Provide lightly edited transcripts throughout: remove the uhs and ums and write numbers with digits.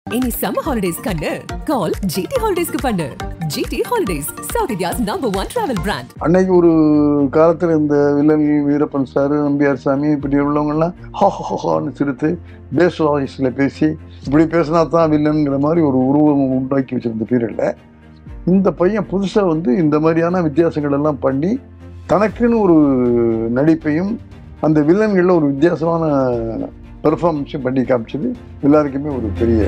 Any summer holidays kannu call GT Holidays ku pannu. GT Holidays, South India's #1 travel brand. அன்னைக்கு ஒரு காலத்தில் இந்த villain Veerappan sir, Nambiar சாமி இப்படி உள்ளவங்கெல்லாம் ஹான்னு சிரித்து பேஸ் வாய்ஸில் பேசி இப்படி பேசினா தான் வில்லனுங்கிற மாதிரி ஒரு உருவம் உண்டாக்கி வச்சிருந்த பீரியடில் இந்த பையன் புதுசாக வந்து இந்த மாதிரியான வித்தியாசங்கள் எல்லாம் பண்ணி தனக்குன்னு ஒரு நடிப்பையும் அந்த வில்லன்களில் ஒரு வித்தியாசமான பெர்ஃபார்மன்ஸும் பண்ணி காமிச்சது எல்லாருக்குமே ஒரு பெரிய.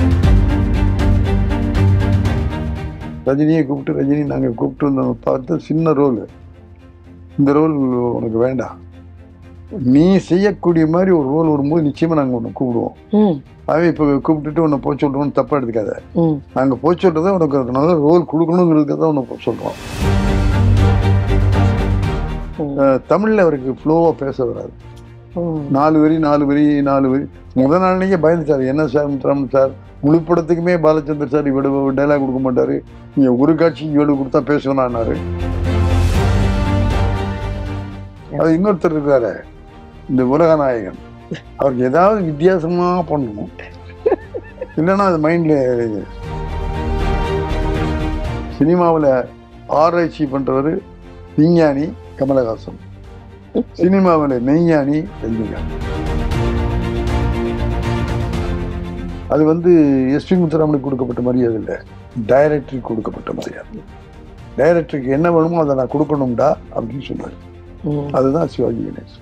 ரஜினியை கூப்பிட்டு ரஜினி நாங்கள் கூப்பிட்டு வந்த பார்த்து சின்ன ரோல், இந்த ரோல் உனக்கு வேண்டாம், நீ செய்யக்கூடிய மாதிரி ஒரு ரோல் வரும்போது நிச்சயமாக நாங்கள் உன்னை கூப்பிடுவோம். அதே இப்போ கூப்பிட்டுட்டு உன்னை போய் சொல்கிறோம்னு தப்பாக எடுத்துக்காத, நாங்கள் போய் சொல்கிறத உனக்கு நல்ல ரோல் கொடுக்கணுங்கிறதுக்கு தான் உன்னை போய் சொல்கிறோம். தமிழில் அவருக்கு ஃப்ளோவாக பேச வராது. 4 வரி முதல் நாளைக்கே பயந்துச்சார். என்ன சார் சார் முழு படத்துக்குமே பாலச்சந்தர் சார் இவ்வளவு டைலாக் கொடுக்க மாட்டாரு, நீங்க ஒரு காட்சி இவ்வளவு கொடுத்தா பேசுவேன்னாரு. அது இன்னொருத்தர் இருக்காரு, இந்த உலகநாயகன், அவருக்கு ஏதாவது வித்தியாசமா பண்ணணும், இல்லைன்னா அது மைண்ட்ல. சினிமாவில் ஆராய்ச்சி பண்றவர் விஞ்ஞானி கமலஹாசன், சினிமாவில் மெய்ஞானி ரஜினிகாந்த். அது வந்து எஸ்பி முத்துராமனுக்கு கொடுக்கப்பட்ட மரியாதை இல்லை, டைரக்டருக்கு கொடுக்கப்பட்ட மரியாதை. டைரக்டருக்கு என்ன வேணுமோ அதை நான் கொடுக்கணும்டா அப்படின்னு சொன்னார். அதுதான் சிவாஜி கணேசன்.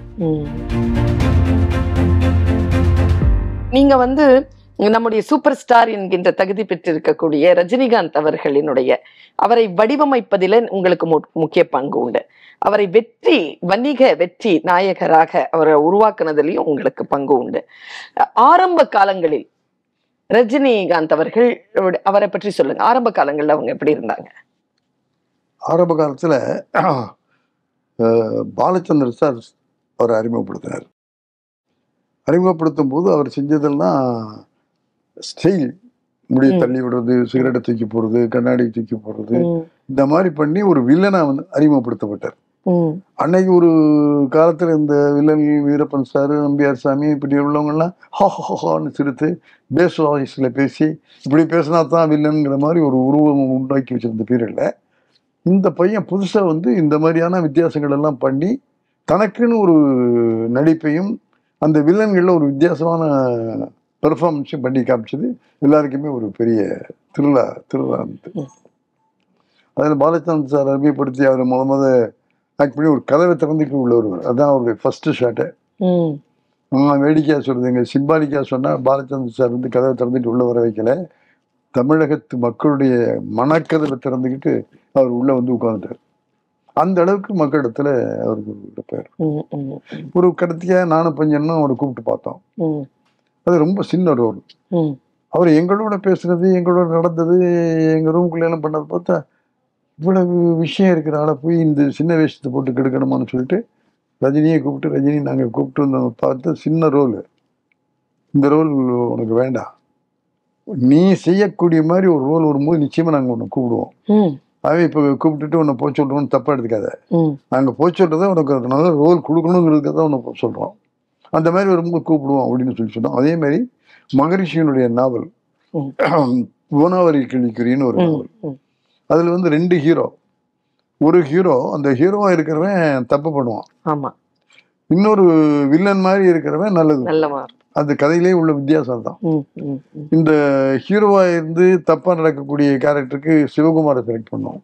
நீங்க வந்து நம்முடைய சூப்பர் ஸ்டார் என்கின்ற தகுதி பெற்றிருக்கக்கூடிய ரஜினிகாந்த் அவரை வடிவமைப்பதில் உங்களுக்கு முக்கிய பங்கு உண்டு. அவரை வணிக வெற்றி நாயகராக அவரை உருவாக்குனதுலயும் உங்களுக்கு பங்கு உண்டு. ஆரம்ப காலங்களில் ரஜினிகாந்த் அவரை பற்றி சொல்லுங்க. ஆரம்ப காலங்கள்ல அவங்க எப்படி இருந்தாங்க? ஆரம்ப காலத்துல பாலச்சந்தர் சார் அவரை அறிமுகப்படுத்தினார். அறிமுகப்படுத்தும் போது அவர் செஞ்சதெல்லாம் ஸ்டைல், முடிய தள்ளி விடுறது, சிகரெட்டை தூக்கி போடுறது, கண்ணாடி தூக்கி போடுறது, இந்த மாதிரி பண்ணி ஒரு வில்லனா வந்து அறிமுகப்படுத்தப்பட்டார். அன்னைக்கு ஒரு காலத்துல இந்த வில்லன் வீரப்பன் சார், நம்பியார் சாமி இப்படி உள்ளவங்கெல்லாம் ஹான்னு சிரித்து பேஸ் வாய்ஸ்ல பேசி இப்படி பேசினா தான் வில்லனுங்கிற மாதிரி ஒரு உருவம் உண்டாக்கி வச்சிருந்த பீரியட்ல இந்த பையன் புதுசா வந்து இந்த மாதிரியான வித்தியாசங்கள் எல்லாம் பண்ணி தனக்குன்னு ஒரு நடிப்பையும் அந்த வில்லன்களில் ஒரு வித்தியாசமான பெர்ஃபார்மன்ஸும் பண்ணி காமிச்சது எல்லாருக்குமே ஒரு பெரிய திருவிழா இருந்தது. அதில் பாலச்சந்தர் சார் அறிமுகப்படுத்தி அவர் முத ஆக்ட் பண்ணி ஒரு கதவை திறந்துட்டு உள்ள வருவார். அதுதான் அவருடைய ஃபர்ஸ்ட் ஷாட்டை. வேடிக்கையா சொல்றது, எங்க சிம்பாலிக்கா சொன்னா பாலச்சந்தர் சார் வந்து கதவை திறந்துட்டு உள்ள வர வைக்கல, தமிழகத்து மக்களுடைய மனக்கதவை திறந்துக்கிட்டு அவர் உள்ள வந்து உட்கார்ந்துட்டார். அந்த அளவுக்கு மக்களிடத்துல அவருக்கு இருப்பார். ஒரு கடத்தியா நானும் பஞ்சனும் அவரை கூப்பிட்டு பார்த்தோம். அது ரொம்ப சின்ன ரோல். அவர் எங்களோட பேசுறது, எங்களோட நடந்தது, எங்க ரூம்குள்ள எல்லாம் பண்ணது பார்த்தா இவ்வளவு விஷயம் இருக்கிற ஆளை போய் இந்த சின்ன வேஷத்தை போட்டு கெடுக்கணுமான்னு சொல்லிட்டு ரஜினியை கூப்பிட்டு ரஜினி நாங்கள் கூப்பிட்டு வந்த பார்த்து சின்ன ரோல், இந்த ரோல் உனக்கு வேண்டாம், நீ செய்யக்கூடிய மாதிரி ஒரு ரோல் வரும்போது நிச்சயமா நாங்கள் உன்னை கூப்பிடுவோம். அதே இப்போ கூப்பிட்டுட்டு உன்னை போய் சொல்றோம்னு தப்பா எடுத்துக்காத, நாங்கள் போய் சொல்றதை உனக்கு நல்ல ரோல் கொடுக்கணுங்கிறதுக்காக தான் உன்னை போய் சொல்றோம், அந்த மாதிரி வரும்போது கூப்பிடுவோம் அப்படின்னு சொல்லி சொன்னோம். அதே மாதிரி மகரிஷியினுடைய நாவல் புவனாவரி கிளிக்குரின்னு ஒரு நாவல். அதுல வந்து 2 ஹீரோ. ஒரு ஹீரோ, அந்த ஹீரோவா இருக்கிறவன் தப்பு பண்ணுவான், இன்னொரு வில்லன் மாதிரி இருக்கிறவன் நல்லது. அந்த கதையிலேயே உள்ள வித்தியாசம் தான். இந்த ஹீரோவா இருந்து தப்பா நடக்கக்கூடிய கேரக்டருக்கு சிவகுமாரை செலக்ட் பண்ணுவோம்.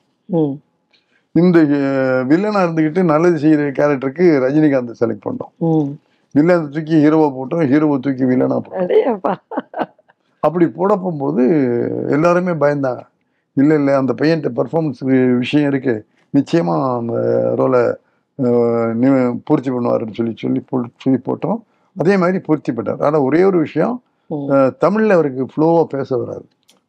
இந்த வில்லனா இருந்துகிட்டு நல்லது செய்யற கேரக்டருக்கு ரஜினிகாந்த் செலக்ட் பண்ணோம். வில்லனை தூக்கி ஹீரோவா போட்டோம், ஹீரோவை தூக்கி வில்லனா போட்டோம். அப்படி போட போகும்போது எல்லாருமே பயந்தாங்க. இல்லை அந்த பையன்கிட்ட பெர்ஃபார்மன்ஸ் விஷயம் இருக்கு, நிச்சயமா அந்த ரோலை பூர்த்தி பண்ணுவாருன்னு சொல்லி போட்டோம். அதே மாதிரி பூர்த்தி பண்ணார். ஆனால் ஒரே ஒரு விஷயம், தமிழ்ல அவருக்கு ஃப்ளோவா பேச வராது.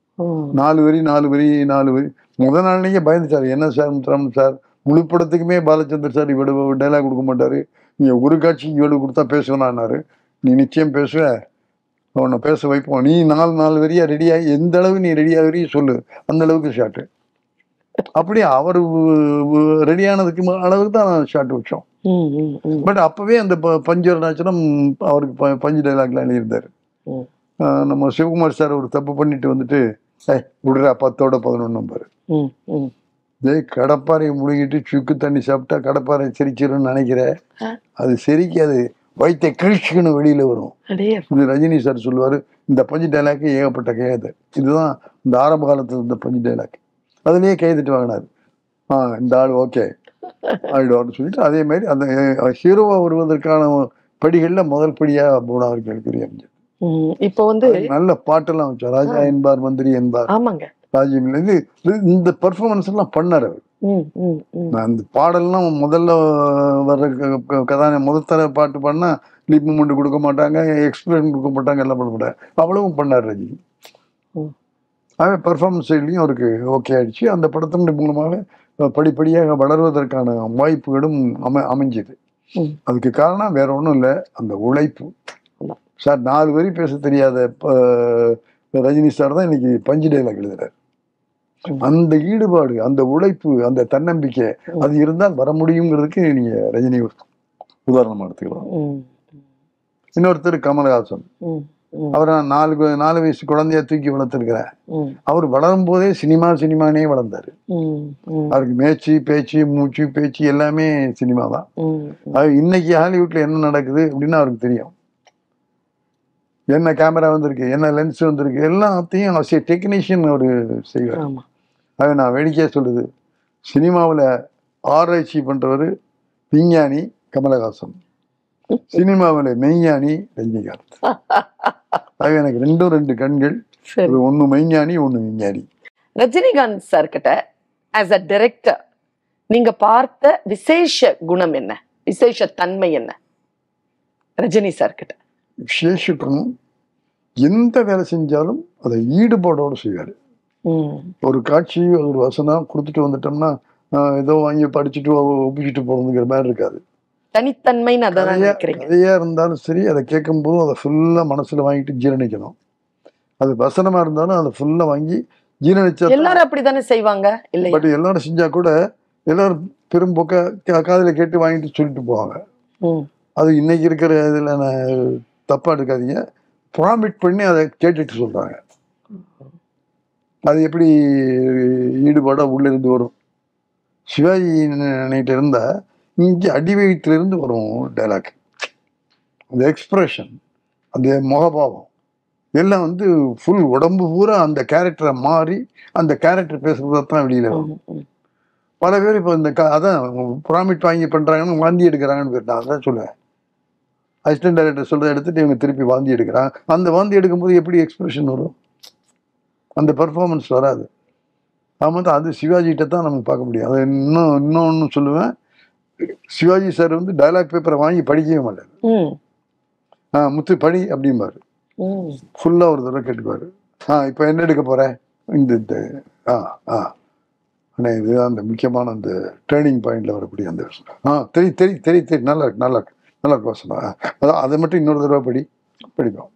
4 வரி முதல் நாளைக்கே பயந்துச்சார். என்ன சார் முழு படத்துக்குமே பாலச்சந்தர் சார் இவ்வளவு டைலாக் கொடுக்க மாட்டாரு, நீங்க ஒரு காட்சி இவ்வளவு கொடுத்தா பேசுவேன்னாரு. நீ நிச்சயம் பேசுவ, அவனை பேச வைப்போம், நீ 4 வரியா ரெடியாகி எந்த அளவு நீ ரெடியாகி சொல்லு, அந்த அளவுக்கு ஷாட்டு. அப்படி அவர் ரெடியானதுக்கு அளவுக்கு தான் ஷாட் வச்சோம். பட் அப்பவே அந்த பஞ்சு அருணாச்சலம் அவருக்கு பஞ்சு டைலாக்லாம் எழுதியிருந்தாரு. நம்ம சிவகுமார் சார் ஒரு தப்பு பண்ணிட்டு வந்துட்டு விடுறா 10ஓட 11 பாரு. கடப்பாறையை முழுகிட்டு சுக்கு தண்ணி சாப்பிட்டா கடப்பாறை சிரிச்சிருன்னு நினைக்கிற, அது சிரிக்காது, வயிற்றை கிழிச்சுக்கணும் வெளியில வரும். இது ரஜினி சார் சொல்லுவாரு. இந்த பஞ்சு டைலாக் ஏகப்பட்ட கையாது. இதுதான் இந்த ஆரம்ப காலத்துல இந்த பஞ்சு டைலாக். அதுலயே கைதிட்டு வாங்கினாரு. இந்த ஆள் ஓகே ஆயிடுவார்னு சொல்லிட்டு அதே மாதிரி அந்த ஹீரோவா வருவதற்கான படிகள்ல முதல் படியா போனா அவர்களுக்கு அமைஞ்சது. இப்போ வந்து நல்ல பாட்டெல்லாம் வச்சோம். ராஜா என்பார் மந்திரி என்பார். ஆமாங்க. ராஜ்யம் இந்த பெர்ஃபார்மன்ஸ் எல்லாம் பண்ணாரு அவர். அந்த பாடல்லாம் முதல்ல வர்ற முதல் தர பாட்டு பாடினா லிப் மூமெண்ட் கொடுக்க மாட்டாங்க, எக்ஸ்பிரஷன் கொடுக்க மாட்டாங்க, எல்லாம் பண்ண மாட்டாங்க. அவ்வளவும் பண்ணார் ரஜினி. அவன் பெர்ஃபார்மன்ஸ் சைட்லையும் அவருக்கு ஓகே ஆயிடுச்சு. அந்த படத்தினுடைய மூலமாக படிப்படியாக வளர்வதற்கான வாய்ப்புகளும் அமைஞ்சது. அதுக்கு காரணம் வேற ஒன்றும் இல்லை, அந்த உழைப்பு. சார் 4 வரி பேச தெரியாத ரஜினி சார் தான் இன்னைக்கு பஞ்சு டைலாக் எழுதுறாரு. அந்த ஈடுபாடு, அந்த உழைப்பு, அந்த தன்னம்பிக்கை அது இருந்தால் வர முடியுங்கிறதுக்கு நீங்க ரஜினி உதாரணமா எடுத்துக்கலாம். இன்னொருத்தர் கமல்ஹாசன். அவரை 4 வயசு குழந்தைய தூக்கி வளர்த்துருக்கிறேன். அவர் வளரும் போதே சினிமானே வளர்ந்தாரு. அவருக்கு மேய்ச்சி பேச்சு மூச்சு பேச்சு எல்லாமே சினிமா தான். இன்னைக்கு ஹாலிவுட்ல என்ன நடக்குது அப்படின்னு அவருக்கு தெரியும். என்ன கேமரா வந்திருக்கு, என்ன லென்ஸ் வந்திருக்கு, எல்லாத்தையும் டெக்னீஷியன் அவரு செய்வார். அது நான் வேடிக்கையா சொல்லுது, சினிமாவில் ஆராய்ச்சி பண்றவர் விஞ்ஞானி கமலஹாசன், சினிமாவில் மெய்ஞானி ரஜினிகாந்த். அது எனக்கு 2 கண்கள், ஒன்னு மெய்ஞானி ஒன்னு விஞ்ஞானி. ரஜினிகாந்த் சார் கிட்ட ஆஸ் அ டைரக்டர் நீங்க பார்த்த விசேஷ குணம் என்ன, விசேஷ தன்மை என்ன ரஜினி சார் கிட்ட? விசேஷம், எந்த வேலை செஞ்சாலும் அதை ஈடுபாடோடு செய்வாரு. ஒரு காட்சி ஒரு வசனம் கொடுத்துட்டு வந்துட்டோம்னா ஏதோ வாங்கி படிச்சுட்டு ஒப்பிச்சுட்டு போறதுங்கிற மாதிரி இருக்காது. தனித்தன்மைன்னு கதையா இருந்தாலும் சரி, அதை கேட்கும் போதும் அதை ஃபுல்லா மனசுல வாங்கிட்டு ஜீரணிக்கணும். அது வசனமா இருந்தாலும் அதை ஃபுல்லா வாங்கி ஜீரணிச்சா. எல்லாரும் அப்படித்தானே செய்வாங்க. பட் எல்லாரும் செஞ்சா கூட எல்லாரும் பெரும்போக்க காதுல கேட்டு வாங்கிட்டு சொல்லிட்டு போவாங்க. அது இன்னைக்கு இருக்கிற இதுல தப்பா எடுக்காதீங்க, ப்ராமிட் பண்ணி அதை கேட்டுட்டு சொல்றாங்க. அது எப்படி ஈடுபாடா உள்ள இருந்து வரும்? சிவாஜி நினைட்டு இருந்தா இங்கே அடி வயிற்றுல இருந்து வரும் டைலாக். அந்த எக்ஸ்பிரஷன், அந்த முகபாவம் எல்லாம் வந்து ஃபுல் உடம்பு பூரா அந்த கேரக்டரை மாறி அந்த கேரக்டர் பேசுறதான் வெளியில வரும். பல பேர் இப்போ இந்த அதான் ப்ராமிட் வாங்கி பண்றாங்கன்னு வாந்தி எடுக்கிறாங்கன்னு பேர். நான் அதான் சொல்லுவேன், அசிஸ்டன்ட் டைரக்டர் சொல்றதை எடுத்துட்டு இவங்க திருப்பி வாந்தி எடுக்கிறாங்க. அந்த வாந்தி எடுக்கும்போது எப்படி எக்ஸ்பிரஷன் வரும்? அந்த பெர்ஃபார்மன்ஸ் வராது. அது சிவாஜிகிட்ட தான் நமக்கு பார்க்க முடியும். அதை இன்னொன்னு சொல்லுவேன், சிவாஜி சார் வந்து டைலாக் பேப்பரை வாங்கி படிக்கவே மாட்டாரு. முத்து படி அப்படிம்பாரு. ஃபுல்லா ஒரு தடவை கேட்டுக்குவாரு. இப்போ என்ன எடுக்க போறேன், இந்த இது அந்த முக்கியமான அந்த டேர்னிங் பாயிண்ட்ல வரக்கூடிய அந்த தெரியும் நல்லா இருக்கு நல்லா இருக்கு நல்லா இருக்கு வசனம், அதான் அதை மட்டும் இன்னொரு தடவை படிப்போம்.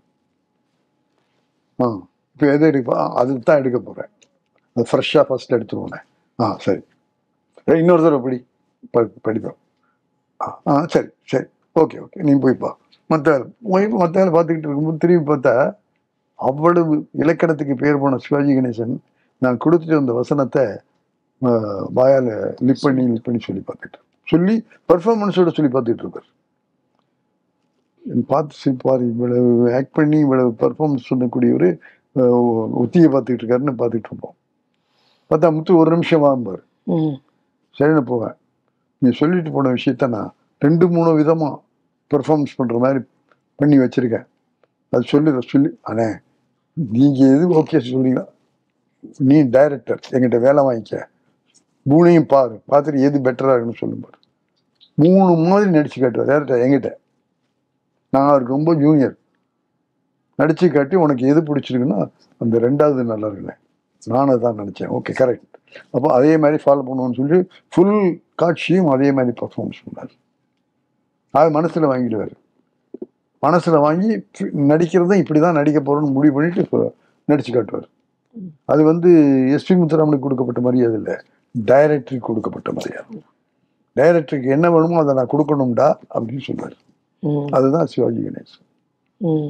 இப்போ எதை எடுப்பா, அதுக்கு தான் எடுக்க போறேன், அது ஃப்ரெஷ்ஷாக ஃபர்ஸ்ட் எடுத்துருவோனே. சரி, இன்னொரு தடவை படிப்போம். சரி சரி ஓகே நீ போய்ப்பா. மற்ற வேலை பார்த்துக்கிட்டு இருக்கும்போது திரும்பி பார்த்தா அவ்வளவு இலக்கணத்துக்கு பேர் போன சிவாஜி கணேசன் நான் கொடுத்துட்டு வந்த வசனத்தை வாயால் லிப் பண்ணி சொல்லி பெர்ஃபார்மன்ஸோட சொல்லி பார்த்துட்டு இருப்பார். பார்த்து சிரிப்பார், இவ்வளவு ஆக்ட் பண்ணி இவ்வளவு பெர்ஃபார்மன்ஸ் சொல்லக்கூடியவர் ஒத்தியை பார்த்துக்கிட்டு இருக்காருன்னு பார்த்துட்டு இருப்போம். பார்த்தா முத்து ஒரு நிமிஷம் வாம்பார். சரின்னு போவேன், நீ சொல்லிட்டு போன விஷயத்த நான் 2-3 விதமா பெர்ஃபார்மன்ஸ் பண்ற மாதிரி பண்ணி வச்சிருக்கேன், அது சொல்லி அண்ணே நீங்க எது ஓகே சொல்றீங்க, நீ டைரக்டர் என்கிட்ட வேலை வாங்கிக்க, 3ஐயும் பார்த்துட்டு எது பெட்டரா இருக்குன்னு சொல்லுவார். 3 மாதிரி நடிச்சு காட்டுவார் டேரக்டர் என்கிட்ட. நான் அவருக்கு ரொம்ப ஜூனியர். நடிச்சு காட்டி உனக்கு எது பிடிச்சிருக்குன்னா அந்த 2வது நல்லா இருக்குல்ல, நானும் தான் நினைச்சேன், ஓகே கரெக்ட், அப்போ அதே மாதிரி ஃபாலோ பண்ணுவோன்னு சொல்லி ஃபுல் காட்சியும் அதே மாதிரி பர்ஃபார்மன்ஸ் பண்ணார். அது மனசுல வாங்கிடுவார். மனசுல வாங்கி நடிக்கிறதும் இப்படிதான் நடிக்க போறோம்னு முடிவு பண்ணிட்டு நடிச்சு காட்டுவார். அது வந்து எஸ்பி முத்துராமனுக்கு கொடுக்கப்பட்ட மரியாதை இல்லை, டைரக்டருக்கு கொடுக்கப்பட்ட மரியாதை. டைரக்டருக்கு என்ன வேணுமோ அதை நான் கொடுக்கணும்டா அப்படின்னு சொல்லுவார். அதுதான் சிவாஜி கணேசன்.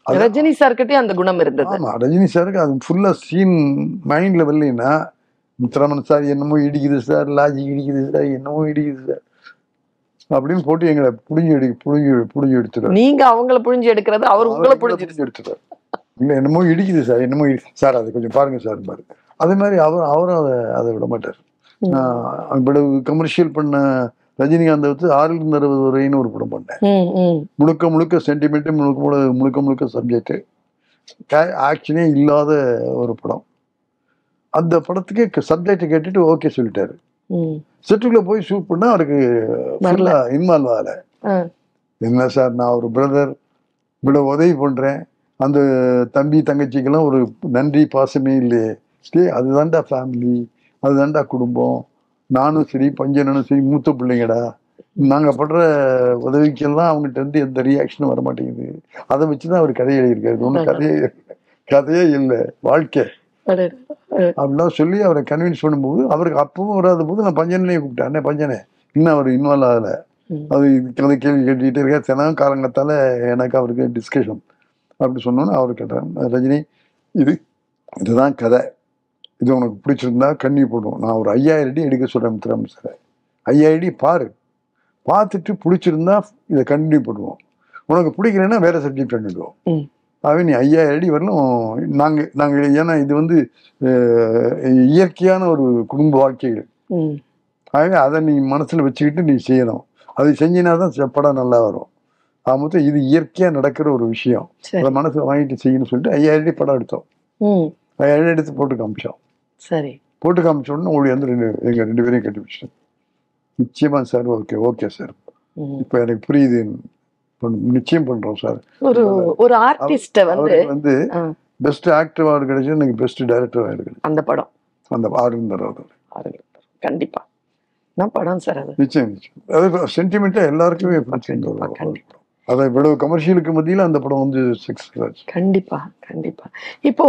ரஜினி சார்கிட்டயே அந்த குணம் இருந்தது. ஆமா, ரஜினி சாருக்கு அது ஃபுல்லா சீன் மைண்ட்ல வரலைன்னா, முத்துராமன் சார் என்னமோ இடிக்குது சார், லாஜிக் இடிக்குது சார், என்னமோ இடிக்குது சார் அப்படின்னு போட்டு எங்களை புடுங்கி எடுத்துட்டாரு. நீங்க அவங்கள புழிஞ்சு எடுக்கிறது, அவர் உங்களை புழிஞ்சு எடுத்துட்டாரு. இல்ல என்னமோ இடிக்குது சார், என்னமோ சார் அதை கொஞ்சம் பாருங்க சார் பாரு. அதே மாதிரி அவரும் அதை விட மாட்டார். இவ்வளவு கமர்ஷியல் பண்ண ரஜினிகாந்த் வச்சு 6-60 வரைன்னு ஒரு படம் பண்ணேன். முழுக்க சென்டிமெண்ட், முழுக்க சப்ஜெக்ட், ஆக்ஷனே இல்லாத ஒரு படம். அந்த படத்துக்கு சப்ஜெக்ட் கேட்டுட்டு ஓகே சொல்லிட்டாரு. செட்டுக்குள்ள போய் ஷூட் பண்ணா அவருக்கு இன்வால்வ் ஆகல. என்ன சார், நான் ஒரு பிரதர், இவ்வளவு உதவி பண்றேன், அந்த தம்பி தங்கச்சிக்கெல்லாம் ஒரு நன்றி பாசமே இல்லையே. அதுதான்டா ஃபேமிலி, அதுதான்டா குடும்பம். நானும் சரி, பஞ்சனும் சரி, மூத்த பிள்ளைங்கடா. நாங்க படுற உதவிக்கெல்லாம் அவங்ககிட்ட இருந்து எந்த ரியாக்ஷனும் வர மாட்டேங்குது. அதை வச்சுதான் அவர் கதையை எழுதியிருக்காரு. ஒன்றும் கதையே இல்லை, வாழ்க்கை அப்படிலாம் சொல்லி அவரை கன்வின்ஸ் பண்ணும்போது, அவருக்கு அப்பவும் வராத போது நான் பஞ்சனையே கூப்பிட்டேன். அண்ணே பஞ்சனே, இன்னும் அவர் இன்வால்வ் ஆகலை, அது கதை கேள்வி கேட்டுக்கிட்டே இருக்க, தினம் காலங்கத்தால எனக்கு அவருக்கு டிஸ்கஷன் அப்படி சொன்னோன்னு அவர் கேட்டார், ரஜினி இதுதான் கதை, இது உனக்கு பிடிச்சிருந்தா கண்ணி போடுவோம், நான் ஒரு 5000 அடி எடுக்க சொல்றேன் முத்துராமன் சார், 5000 அடி பார்த்துட்டு பிடிச்சிருந்தா இதை கண்டினியூ பண்ணுவோம், உனக்கு பிடிக்கலன்னா வேற சப்ஜெக்ட் பண்ணிடுவோம். ஆகவே நீ 5000 அடி வரலும் நாங்கள் ஏன்னா இது வந்து இயற்கையான ஒரு குடும்ப வாழ்க்கைகள். ஆகவே அதை நீ மனசுல வச்சுக்கிட்டு நீ செய்யணும், அது செஞ்சினா தான் படம் நல்லா வரும். மொத்தம் இது இயற்கையா நடக்கிற ஒரு விஷயம், அதை மனசுல வாங்கிட்டு செய்யணும்னு சொல்லிட்டு 5000 அடி படம் எடுத்தோம். 5000 அடி எடுத்து போட்டு காமிச்சோம். சரி, போட்டு காமிச்ச உடனே உங்களுக்கு வந்து எங்க 2 பேரையும் கண்டுபிடிச்சிட்டோம். நிச்சயமா சார், ஓகே சார், இப்ப எனக்கு புரியுது, நிச்சயம் பண்றோம் சார். ஒரு ஆர்டிஸ்ட் வந்து பெஸ்ட் ஆக்டர் அவார்டு கிடைச்சு, எனக்கு பெஸ்ட் டைரக்டர் அவார்டு அந்த படம், அந்த ஆர்டர் கண்டிப்பா படம் சார். அது நிச்சயம் அது சென்டிமெண்டா எல்லாருக்குமே அதை இவ்வளவு கமர்ஷியலுக்கு மத்தியில அந்த படம் வந்து சக்சஸ். கண்டிப்பா. இப்போ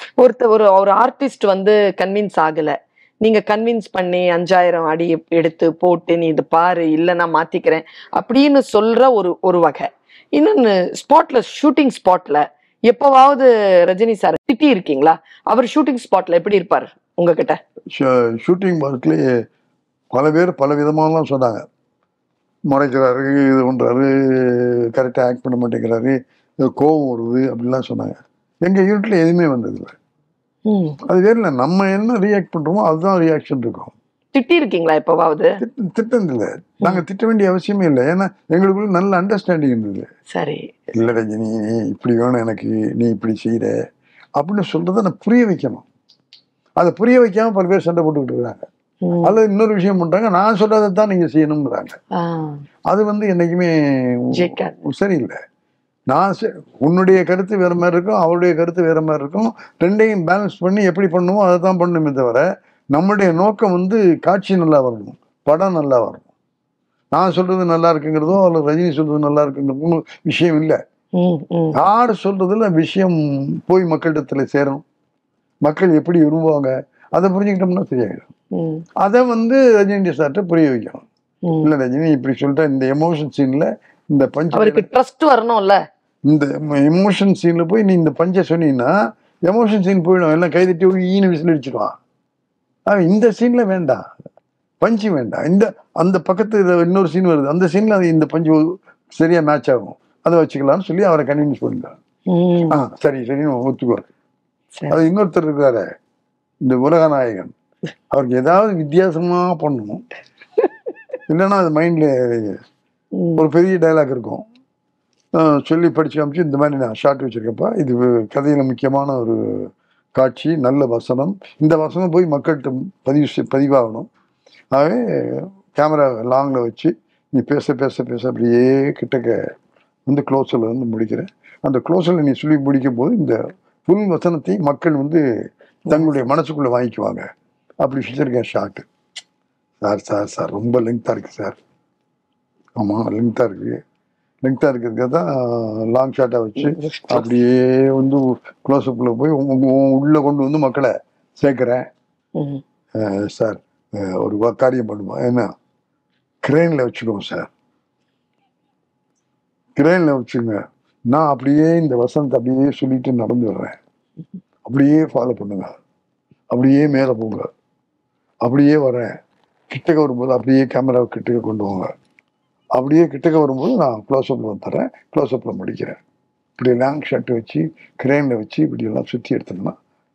ஒரு ஆர்டிஸ்ட் வந்து கன்வின்ஸ் ஆகல, நீங்க கன்வின்ஸ் பண்ணி 5000 அடி எடுத்து போட்டு நீ இது பாரு, இல்ல நான் மாத்திக்கிறேன் அப்படின்னு சொல்ற ஒரு வகை. இன்னொன்னு ஸ்பாட்ல, ஷூட்டிங் ஸ்பாட்ல எப்பவாவது ரஜினி சார் திட்டி இருக்கீங்களா? அவர் ஷூட்டிங் ஸ்பாட்ல எப்படி இருப்பாரு உங்ககிட்ட? ஷூட்டிங் ஸ்பாட்லயே பல பேர் பல விதமாலாம் சொன்னாங்க, முறைக்கிறாரு, இது பண்றாரு, கரெக்டா ஆக்ட் பண்ண மாட்டேங்கிறாரு, கோவம் வருது அப்படிலாம் சொன்னாங்க. எங்க யூனிட்ல எதுவுமே வந்ததில்லை. அது வேற இல்லை, நம்ம என்ன ரியாக்ட் பண்றோமோ அதுதான் ரியாக்ஷன் இருக்கும். திட்டி இருக்கீங்களா எப்பவாவது? திட்டம் இல்லை, நாங்க திட்ட வேண்டிய அவசியமே இல்லை, ஏன்னா எங்களுக்குள்ள நல்ல அண்டர்ஸ்டாண்டிங் இருந்தது. சரி, இல்லை ரஜினி நீ இப்படி வேணும், எனக்கு நீ இப்படி செய்யற அப்படின்னு சொல்றதை நான் புரிய வைக்கணும். அதை புரிய வைக்காம பல பேர் சண்டை போட்டுக்கிட்டு இருக்காங்க. அல்லது இன்னொரு விஷயம் பண்றாங்க, நான் சொல்றதை தான் நீங்க செய்யணும்ன்றாங்க. அது வந்து என்னைக்குமே சரியில்லை. உன்னுடைய கருத்து வேற மாதிரி இருக்கும், அவருடைய கருத்து வேற மாதிரி இருக்கும், ரெண்டையும் பேலன்ஸ் பண்ணி எப்படி பண்ணுமோ அதை தான் பண்ணணுமே தவிர, நம்மளுடைய நோக்கம் வந்து காட்சி நல்லா வரணும், படம் நல்லா வரணும். நான் சொல்றது நல்லா இருக்குங்கிறதோ அல்லது ரஜினி சொல்றது நல்லா இருக்குங்கிறதும் விஷயம் இல்லை. யாரு சொல்றதுல விஷயம் போய் மக்களிடத்துல சேரும், மக்கள் எப்படி விரும்புவாங்க அதை புரிஞ்சுக்கிட்டோம்னா சரியாயிடும். அதை வந்து ரஜினி சார்ட்ட புரிய வைக்கணும். இல்ல ரஜினி இப்படி சொல்லிட்டா இந்த எமோஷன் சீன்ல இந்த பஞ்ச் ட்ரஸ்ட் வரணும்ல, இந்த எமோஷன் சீன்ல போய் நீ இந்த பஞ்சை சொன்னீங்கன்னா எமோஷன் சீன் போயிடும், எல்லாம் கைதட்டி ஈனு விசில் அடிச்சிடுவான். இந்த சீன்ல வேண்டாம், பஞ்சு வேண்டாம், அந்த பக்கத்து இன்னொரு சீன் வருது, அந்த சீன்ல அது இந்த பஞ்சு சரியா மேட்ச் ஆகும், அதை வச்சுக்கலாம்னு சொல்லி அவரை கன்வின்ஸ் பண்ணிட்டான். சரி ஒத்துக்குவாரு. அது இன்னொருத்தர் இருக்காரு, இந்த உலக நாயகன், அவருக்கு ஏதாவது வித்தியாசமா பண்ணணும், இல்லைன்னா அது மைண்ட்ல ஒரு பெரிய டைலாக் இருக்கும், சொல்லி படிச்சு காமிச்சு இந்த மாதிரி நான் ஷார்ட் வச்சிருக்கப்பா, இது கதையில முக்கியமான ஒரு காட்சி, நல்ல வசனம், இந்த வசனம் போய் மக்கள்கிட்ட பதிவாகணும். ஆகவே கேமரா லாங்ல வச்சு நீ பேச அப்படியே கிட்டக்க வந்து க்ளோஸில் வந்து முடிக்கிறேன். அந்த க்ளோஸில் நீ சொல்லி முடிக்கும் போது இந்த புல் வசனத்தை மக்கள் வந்து தங்களுடைய மனசுக்குள்ள வாங்கிக்குவாங்க. அப்படி வச்சிருக்கேன் ஷார்ட். சார் ரொம்ப லெங்க்தா இருக்கு சார். ஆமா லெங்க்தா இருக்கிறதுக்கு தான் லாங் ஷாட்டா வச்சு அப்படியே வந்து க்ளோஸ்அப்ல போய் உள்ள கொண்டு வந்து மக்களை சேர்க்கிறேன். சார் ஒரு காரியம் பண்ணுமா, என்ன கிரேன்ல வச்சுக்கோங்க சார், கிரேன்ல வச்சுங்க, நான் அப்படியே இந்த வசனத்தை அப்படியே சொல்லிட்டு நடந்து வர்றேன். அப்படியே ஃபாலோ பண்ணுங்க, அப்படியே மேலே போங்க, அப்படியே வரேன். கிட்டக்க வரும்போது அப்படியே கேமராவை கிட்டக்க கொண்டு வாங்க, அப்படியே கிட்டக்க வரும்போது நான் க்ளோஸ்அப்ல வந்துடுறேன், க்ளோஸ்அப்ல முடிக்கிறேன். இப்படி லாங் ஷாட் வச்சு கிரேனில் வச்சு இப்படி எல்லாம் சுற்றி எடுத்தோம்னா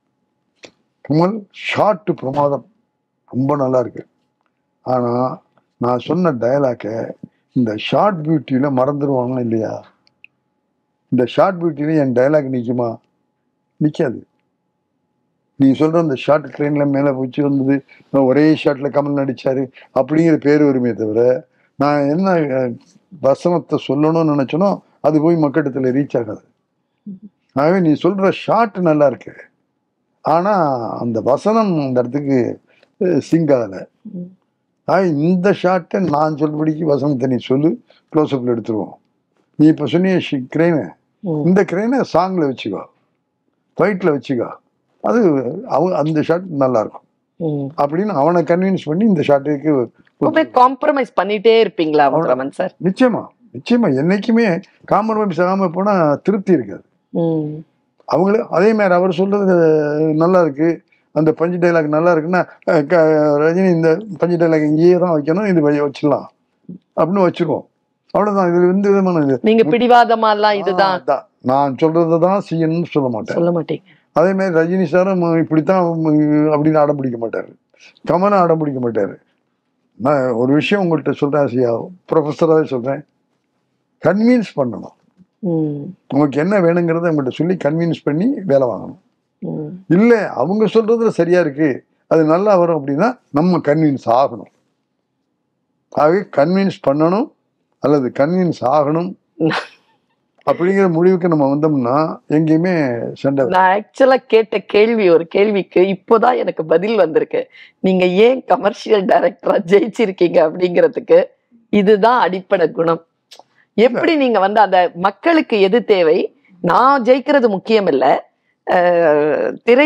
கமல் ஷார்ட் பிரமாதம், ரொம்ப நல்லா இருக்கு. ஆனால் நான் சொன்ன டயலாக்கை இந்த ஷார்ட் பியூட்டியில் மறந்துடுவாங்க இல்லையா? இந்த ஷார்ட் பியூட்டியில் என் டயலாக் நிற்குமா? நிற்காது. நீ சொல்ற அந்த ஷார்ட் ட்ரெயின்ல மேலே போச்சு வந்தது, ஒரே ஷாட்ல கமல் நடிச்சாரு அப்படிங்கிற பேர் வருமே தவிர, நான் என்ன வசனத்தை சொல்லணும்னு நினைச்சனோ அது போய் மக்களிடத்துல ரீச் ஆகாது. ஆகவே நீ சொல்ற ஷார்ட் நல்லா இருக்கு, ஆனா அந்த வசனம் அந்த இடத்துக்கு சிங்க் ஆகல. இந்த ஷார்ட்டை நான் சொல்படிக்கு வசனத்தை நீ சொல்லு, க்ளோஸ்அப்ல எடுத்துருவோம். நீ இப்ப சொன்னிய கிரெயினை, இந்த கிரெயினை சாங்ல வச்சுக்கோ, ஃபைட்ல வச்சுக்கோ, அது அந்த ஷாட் நல்லா இருக்கும் அப்படின்னு அவனை கன்வின்ஸ் பண்ணி இந்த ஷாட்டுக்கு காம்ப்ரமைஸ் பண்ணிட்டே இருப்பீங்களா முத்துராமன் சார்? நிச்சயமா நிச்சயமா. என்னைக்குமே காம்ப்ரமைஸ் ஆகாம போனா திருப்தி இருக்காது. அவங்களே அதே மாதிரி அவர் சொல்றது நல்லா இருக்கு, அந்த பஞ்சு டைலாக் நல்லா இருக்குன்னா ரஜினி இந்த பஞ்சு டைலாக் இங்கேயே தான் வைக்கணும், இது வச்சிடலாம் அப்படின்னு வச்சிருவோம். அவ்வளவுதான். இதுல எந்த விதமான நீங்க பிடிவாதமாலாம் இதுதான் நான் சொல்றதான் செய்யணும்னு சொல்ல மாட்டேன். அதே மாதிரி ரஜினி சாரும் இப்படித்தான் அப்படின்னு அடம் பிடிக்க மாட்டாரு, கமலும் அடம் பிடிக்க மாட்டாரு. நான் ஒரு விஷயம் உங்கள்கிட்ட சொல்றேன் ஐயா, ப்ரொஃபஸராகவே சொல்றேன், கன்வின்ஸ் பண்ணணும். உங்களுக்கு என்ன வேணுங்கிறத உங்கள்கிட்ட சொல்லி கன்வின்ஸ் பண்ணி வேலை வாங்கணும். இல்லை அவங்க சொல்றதுல சரியா இருக்கு, அது நல்லா வரும் அப்படின்னா நம்ம கன்வின்ஸ் ஆகணும். ஆகவே கன்வின்ஸ் பண்ணணும் அல்லது கன்வின்ஸ் ஆகணும் அப்படிங்கிற முடிவுக்கு நம்ம வந்தோம்னா எங்கேயுமே சண்டை. நான் ஆக்சுவலா கேட்ட கேள்வி, ஒரு கேள்விக்கு இப்போதான் எனக்கு பதில் வந்திருக்கு. நீங்க ஏன் கமர்ஷியல் டைரக்டரா ஜெயிச்சிருக்கீங்க அப்படிங்கிறதுக்கு இதுதான் அடிப்படை குணம். எப்படி நீங்க வந்து அந்த மக்களுக்கு எது தேவை, நான் ஜெயிக்கிறது முக்கியம் இல்ல, திரை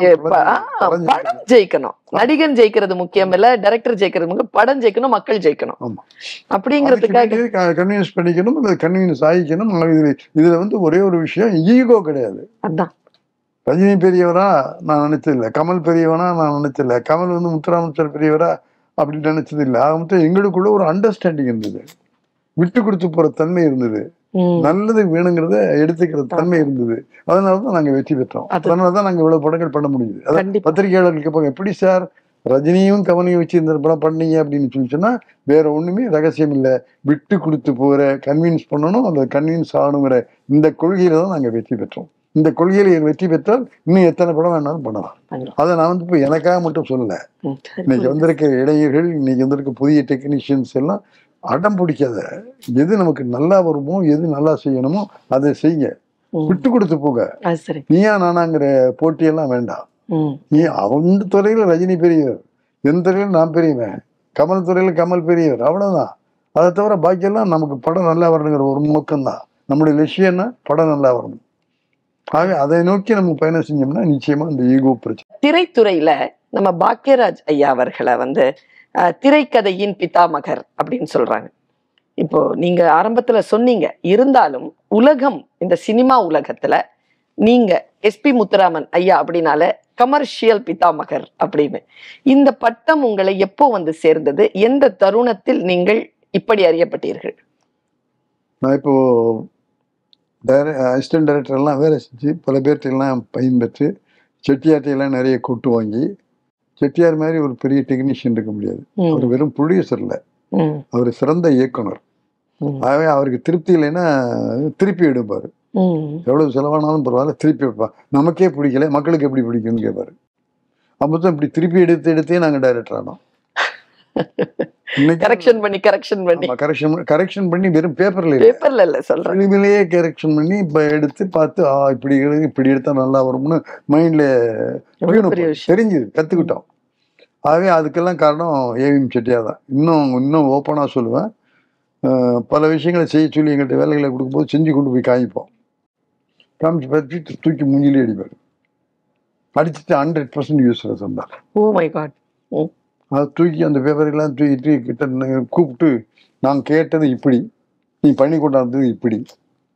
படம் ஜெயிக்கணும், நடிகன் ஜெயிக்கிறது முக்கியம் இல்ல, டைரக்டர் ஜெயிக்கிறது முக்கியம், படம் ஜெயிக்கணும், மக்கள் ஜெயிக்கணும் அப்படிங்கிறதுக்காக கன்வின்ஸ் பண்ணிக்கணும், கன்வின்ஸ் ஆகிக்கணும். இதுல வந்து ஒரே ஒரு விஷயம், ஈகோ கிடையாது. அதான் ரஜினி பெரியவரா நான் நினைச்சதில்லை, கமல் பெரியவனா நான் நினைச்சதில்லை, கமல் வந்து முத்துராமன் சார் பெரியவரா அப்படின்னு நினைச்சது இல்லை. ஆக மொத்தம் எங்களுக்குள்ள ஒரு அண்டர்ஸ்டாண்டிங் இருந்தது, விட்டு கொடுத்து போற தன்மை இருந்தது, நல்லது வேணுங்கிறத எடுத்துக்கிற தன்மை இருந்தது. அதனாலதான் நாங்க வெற்றி பெற்றோம். அதனாலதான் நாங்க இவ்வளவு படங்கள் பண்ண முடியுது. அதான் பத்திரிகையாளர்களுக்கு போங்க, எப்படி சார் ரஜினியும் கமலையும் வச்சு இந்த படம் பண்ணீங்க அப்படின்னு சொல்லி சொன்னா வேற ஒண்ணுமே ரகசியம் இல்லை, விட்டு கொடுத்து போற, கன்வின்ஸ் பண்ணணும், அந்த கன்வின்ஸ் ஆகணுங்கிற இந்த கொள்கையில தான் நாங்க வெற்றி பெற்றோம். இந்த கொள்கையில வெற்றி பெற்றால் இன்னும் எத்தனை படம் வேணாலும் பண்ணலாம். அதை நான் வந்து இப்போ எனக்காக மட்டும் சொல்லல, இன்னைக்கு வந்திருக்க இளைஞர்கள், இன்னைக்கு வந்திருக்க புதிய டெக்னீஷியன்ஸ் எல்லாம் அடம் பிடிக்காத, எது நமக்கு நல்லா வருமோ, எது நல்லா செய்யணுமோ அதை செய்ய, விட்டு கொடுத்து போக. நீயா நானாங்கிற போட்டியெல்லாம் வேண்டாம். நீ அந்த துறையில ரஜினி பெரியவர், எந்த துறையில நான் பெரியவன், கமல் துறையில கமல் பெரியவர், அவ்வளவுதான். அதை தவிர பாக்கியெல்லாம் நமக்கு படம் நல்லா வரணுங்கிற ஒரு நோக்கம்தான். நம்முடைய லட்சியம்னா படம் நல்லா வரணும். ஆக அதை நோக்கி நம்ம பயணம் செஞ்சோம்னா நிச்சயமா இந்த ஈகோ பிரச்சனை. திரைத்துறையில நம்ம பாக்யராஜ் ஐயா அவர்களை வந்து திரைக்கதையின் பிதாமகர் அப்படின்னு சொல்றாங்க. இப்போ நீங்க ஆரம்பத்துல சொன்னீங்க, இருந்தாலும் உலகம், இந்த சினிமா உலகத்துல நீங்க எஸ்பி முத்துராமன் ஐயா அப்படின்னால கமர்ஷியல் பிதாமகர் அப்படின்னு, இந்த பட்டம் உங்களை எப்போ வந்து சேர்ந்தது? எந்த தருணத்தில் நீங்கள் இப்படி அறியப்பட்டீர்கள்? நான் இப்போ அசிஸ்டன்ட் டைரக்டர் எல்லாம் வேலை செஞ்சு பல பேர்கிட்டெல்லாம் பயன்பெற்று செட்டியார்ட்டையெல்லாம் நிறைய கூட்டு வாங்கி, செட்டியார் மாதிரி ஒரு பெரிய டெக்னீஷியன் இருக்க முடியாது. அவர் வெறும் ப்ரொடியூசர் இல்லை, அவர் சிறந்த இயக்குனர். ஆகவே அவருக்கு திருப்தி இல்லைன்னா திருப்பி எடுப்பாரு, எவ்வளவு செலவானாலும் பரவாயில்ல திருப்பி எடுப்பார். நமக்கே பிடிக்கல, மக்களுக்கு எப்படி பிடிக்கும்னு கேட்பாரு. அப்பதான் இப்படி திருப்பி எடுத்தே நாங்க டைரக்டர் ஆனோம். கரெக்ஷன் பண்ணி வெறும் பேப்பர்ல இல்ல சொல்றேன், கரெக்ஷன் பண்ணி எடுத்து பார்த்து இப்படி எடுத்தா நல்லா வரும்னு மைண்ட்ல தெரிஞ்சது, கத்துக்கிட்டோம். ஆகவே அதுக்கெல்லாம் காரணம் ஏவிஎம் செட்டியார் தான். இன்னும் ஓப்பனா சொல்லுவேன், பல விஷயங்களை செய்ய சொல்லி எங்கள்கிட்ட வேலைகளை கொடுக்கும்போது செஞ்சு கொண்டு போய் காமிச்சு பார்த்து தூக்கி மூஞ்சிலே அடிப்பார். அடிச்சுட்டு 100% யூஸ்லெஸ் வந்தார். Oh my God. அதை தூக்கி அந்த பேப்பரெல்லாம் தூக்கிட்டு கிட்ட கூப்பிட்டு, நான் கேட்டது இப்படி, நீ பண்ணி கொண்டாந்தது இப்படி,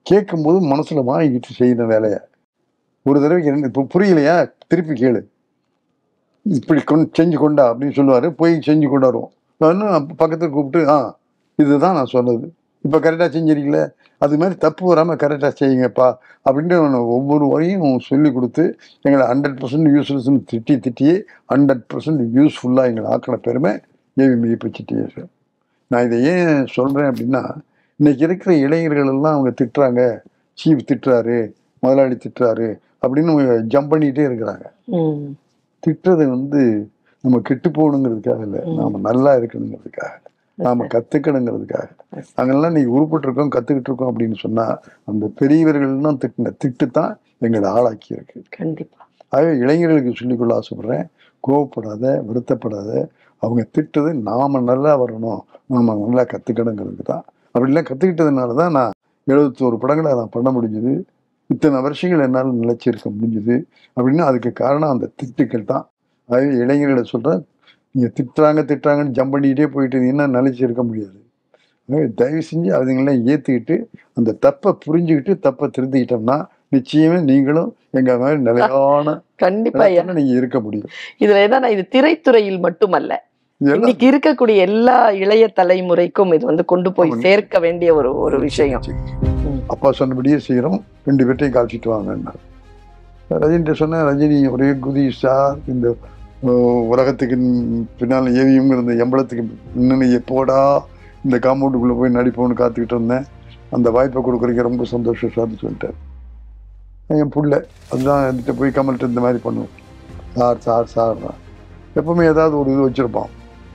கேட்கும்போது மனசுல வாங்கிட்டு செய்யற வேலையை ஒரு தடவைக்கு ரெண்டு, இப்போ புரியலையா திருப்பி கேளு, இப்படி செஞ்சு கொண்டா அப்படின்னு சொல்லுவாரு. போய் செஞ்சு கொண்டாடுவோம். பக்கத்துல கூப்பிட்டு இதுதான் நான் சொன்னது, இப்ப கரெக்டா செஞ்சிருக்கீங்களே, அது மாதிரி தப்பு வராம கரெக்டா செய்யுங்கப்பா அப்படின்னு ஒவ்வொரு வரையும் சொல்லி கொடுத்து எங்களை 100% யூஸ்லெஸ்ன்னு திட்டியே 100% யூஸ்ஃபுல்லா எங்களை ஆக்கின பெருமை ஏவி மெய்யப்ப செட்டியார். நான் இதை ஏன் சொல்றேன் அப்படின்னா, இன்னைக்கு இருக்கிற இளைஞர்கள் எல்லாம் அவங்க திட்டுறாங்க, சீஃப் திட்டுறாரு, முதலாளி திட்டுறாரு அப்படின்னு ஜம்ப் பண்ணிட்டே இருக்கிறாங்க. திட்டுறது நம்ம கெட்டு போகணுங்கிறதுக்காக இல்லை, நாம நல்லா இருக்கணுங்கிறதுக்காக, நாம கத்துக்கணுங்கிறதுக்காக. நாங்கெல்லாம் நீ உருப்பிட்டு இருக்கோம், கத்துக்கிட்டு இருக்கோம் அப்படின்னு சொன்னா அந்த பெரியவர்கள்லாம் திட்டின திட்டு தான் எங்களை ஆளாக்கி இருக்கு. கண்டிப்பா. ஆகவே இளைஞர்களுக்கு சொல்லிக்கொள்ள ஆசைப்படுறேன், கோவப்படாத, வருத்தப்படாத. அவங்க திட்டுறது நாம நல்லா வரணும், நாம நல்லா கத்துக்கணுங்கிறதுக்கு தான். அப்படிலாம் கத்துக்கிட்டதுனாலதான் நான் 71 படங்களை நான் பண்ண முடிஞ்சது, இத்தனை வருஷங்கள் என்னால் நிலைச்சிருக்க முடிஞ்சுது அப்படின்னா அதுக்கு காரணம் அந்த திட்டுக்கள் தான். ஆகவே இளைஞர்களை சொல்றேன், நீங்க திட்டுறாங்கன்னு ஜம்ப் பண்ணிக்கிட்டே போயிட்டு இருந்தீங்கன்னா நிலைச்சிருக்க முடியாது. தயவு செஞ்சு அதுங்கெல்லாம் ஏத்துக்கிட்டு அந்த தப்பை புரிஞ்சுக்கிட்டு தப்பை திருத்திக்கிட்டோம்னா நிச்சயமே நீங்களும் எங்க மாதிரி நிலையான கண்டிப்பா நீங்க இருக்க முடியும். இதுல என்னன்னா, இது திரைத்துறையில் மட்டுமல்ல, இன்னைக்கு இருக்கக்கூடிய எல்லா இளைய தலைமுறைக்கும் இது கொண்டு போய் சேர்க்க வேண்டிய ஒரு விஷயம். அப்பா சொன்னபடியே செய்யறோம், 2 பேர்ட்டையும் கால்ச்சிட்டு வாங்க. ரஜினிட்ட சொன்ன, ரஜினி ஒரே குதி சார், இந்த உலகத்துக்கு பின்னால் ஏவியும் இருந்த எம்பளத்துக்கு இன்னும் எப்போடா இந்த காம்பவுண்டுக்குள்ள போய் நடிப்போம்னு காத்துக்கிட்டு இருந்தேன், அந்த வாய்ப்பை கொடுக்குறீங்க, ரொம்ப சந்தோஷம் சார்னு சொல்லிட்டார். என் புள்ள அதுதான் என்கிட்ட போய் கமல்கிட்ட இந்த மாதிரி பண்ணுவோம், சார் சார் சார் எப்பவுமே ஏதாவது ஒரு இது வச்சிருப்பான்.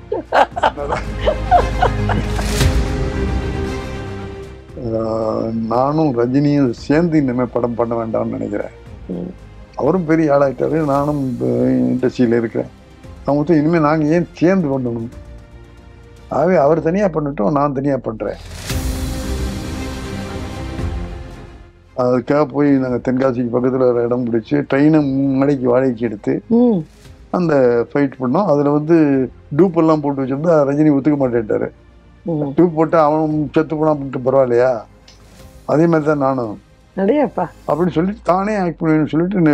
நானும் ரஜினியும் சேர்ந்து இனிமே படம் பண்ண வேண்டாம்னு நினைக்கிறேன். அவரும் பெரிய ஆளாயிட்டாரு, நானும் இண்டஸ்ட்ரியில இருக்கிறேன். அவங்க இனிமேல் நாங்கள் ஏன் சேர்ந்து பண்ணணும், ஆகவே அவர் தனியா பண்ணட்டும், நான் தனியா பண்றேன். அதுக்காக போய் நாங்கள் தென்காசிக்கு பக்கத்துல ஒரு இடம் பிடிச்சி ட்ரெயினை 3 மணிக்கு வாடகைக்கு எடுத்து அந்த ஃபைட் பண்ணோம். அதுல டூப் எல்லாம் போட்டு வச்சிருந்தா ரஜினி ஒத்துக்க மாட்டேன்ட்டாரு. டூப் போட்டு அவன் செத்து போனா அப்படின்ட்டு பரவாயில்லையா, அதே மாதிரி தான் நானும் அப்படின்னு சொல்லிட்டு தானே ஆக்ட் பண்ணுவேன்னு சொல்லிட்டு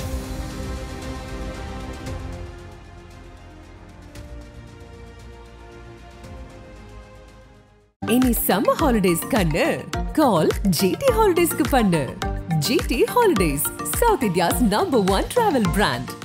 இனி சம்மர் ஹாலிடேஸ் கண்ணு கால் ஜிடி ஹாலிடேஸ்க்கு பண்ணு. GT holidays, south India's number 1 travel brand.